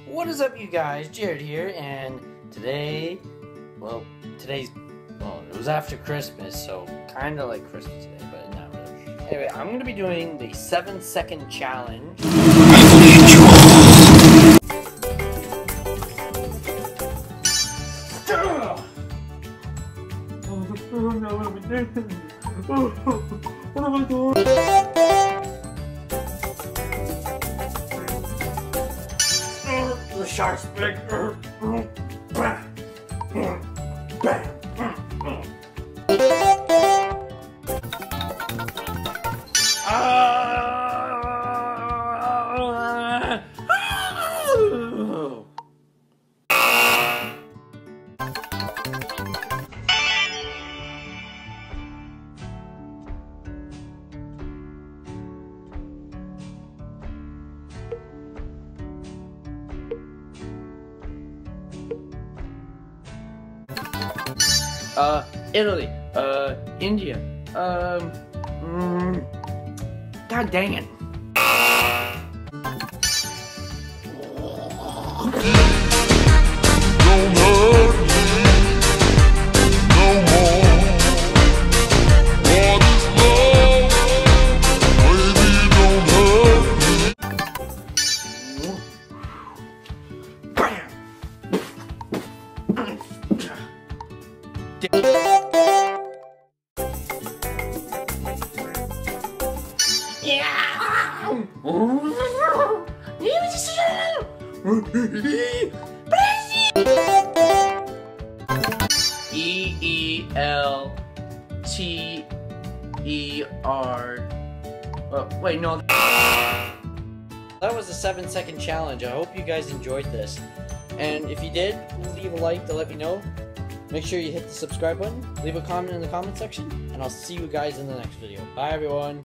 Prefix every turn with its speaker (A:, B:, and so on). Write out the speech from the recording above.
A: What is up, you guys? Jared here, and today, it was after Christmas, so kind of like Christmas today, but not really. Anyway, I'm going to be doing the 7-second challenge. What am I doing? The shark's big. Italy, India, God dang it. E-E-L-T-E-R. Wait, no. That was the 7-second challenge. I hope you guys enjoyed this. And if you did, leave a like to let me know. Make sure you hit the subscribe button, leave a comment in the comment section, and I'll see you guys in the next video. Bye, everyone.